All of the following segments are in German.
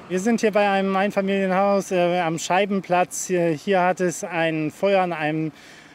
Wir sind hier bei einem Einfamilienhaus am Scheibenplatz. Hier hat es ein Feuer an einem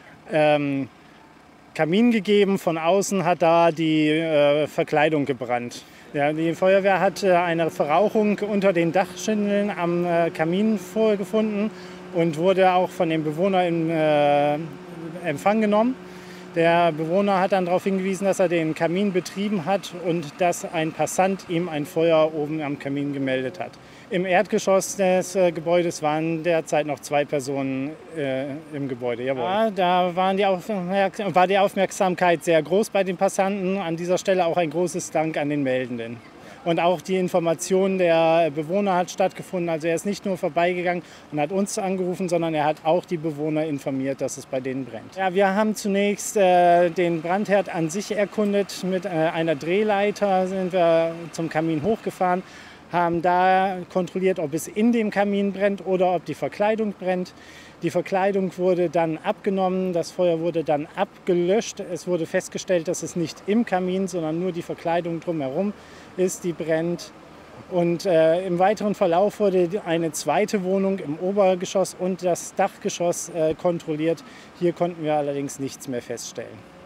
Kamin gegeben. Von außen hat da die Verkleidung gebrannt. Ja, die Feuerwehr hat eine Verrauchung unter den Dachschindeln am Kamin vorgefunden und wurde auch von dem Bewohner in Empfang genommen. Der Bewohner hat dann darauf hingewiesen, dass er den Kamin betrieben hat und dass ein Passant ihm ein Feuer oben am Kamin gemeldet hat. Im Erdgeschoss des Gebäudes waren derzeit noch 2 Personen im Gebäude. Jawohl. Ja, da war die Aufmerksamkeit sehr groß bei den Passanten. An dieser Stelle auch ein großes Dank an den Meldenden. Und auch die Information der Bewohner hat stattgefunden. Also er ist nicht nur vorbeigegangen und hat uns angerufen, sondern er hat auch die Bewohner informiert, dass es bei denen brennt. Ja, wir haben zunächst den Brandherd an sich erkundet. Mit einer Drehleiter sind wir zum Kamin hochgefahren, haben da kontrolliert, ob es in dem Kamin brennt oder ob die Verkleidung brennt. Die Verkleidung wurde dann abgenommen, das Feuer wurde dann abgelöscht. Es wurde festgestellt, dass es nicht im Kamin, sondern nur die Verkleidung drumherum ist, die brennt. Und im weiteren Verlauf wurde eine zweite Wohnung im Obergeschoss und das Dachgeschoss kontrolliert. Hier konnten wir allerdings nichts mehr feststellen.